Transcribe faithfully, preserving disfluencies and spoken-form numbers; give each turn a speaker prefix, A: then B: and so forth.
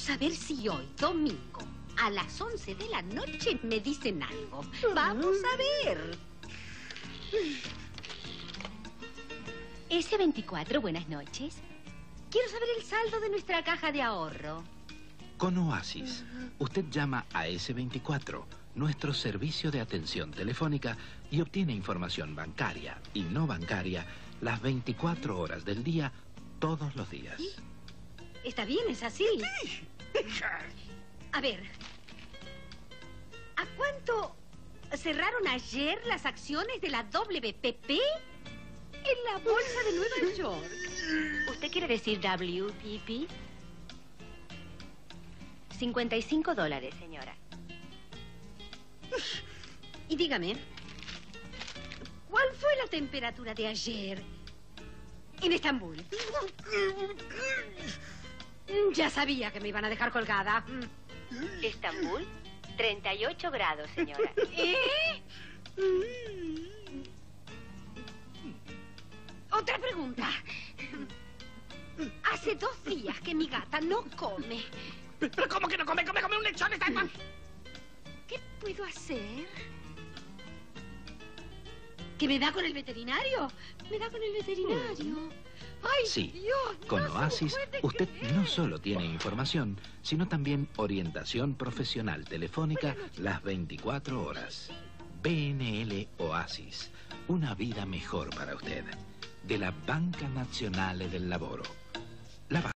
A: Vamos a ver si hoy, domingo, a las once de la noche me dicen algo. Vamos a ver.
B: ese veinticuatro, buenas noches.
A: Quiero saber el saldo de nuestra caja de ahorro.
C: Con Oasis, usted llama a ese veinticuatro, nuestro servicio de atención telefónica, y obtiene información bancaria y no bancaria las veinticuatro horas del día, todos los días.
A: ¿Sí? Está bien, es así. A ver, ¿a cuánto cerraron ayer las acciones de la W P P en la bolsa de Nueva York?
B: ¿Usted quiere decir W P P? cincuenta y cinco dólares, señora.
A: Y dígame, ¿cuál fue la temperatura de ayer en Estambul? Ya sabía que me iban a dejar colgada.
B: ¿Estambul? treinta y ocho grados, señora.
A: ¿Eh? Otra pregunta. Hace dos días que mi gata no come.
D: ¿Pero cómo que no come? ¡Come, come un lechón! Está...
A: ¿Qué puedo hacer? ¿Que me da con el veterinario? ¿Me da con el veterinario? ¡Ay,
C: Sí,
A: Dios!
C: con
A: no se
C: Oasis,
A: puede
C: usted
A: creer.
C: no solo tiene información, sino también orientación profesional telefónica las veinticuatro horas. B N L Oasis, una vida mejor para usted. De la Banca Nazionale del Lavoro. La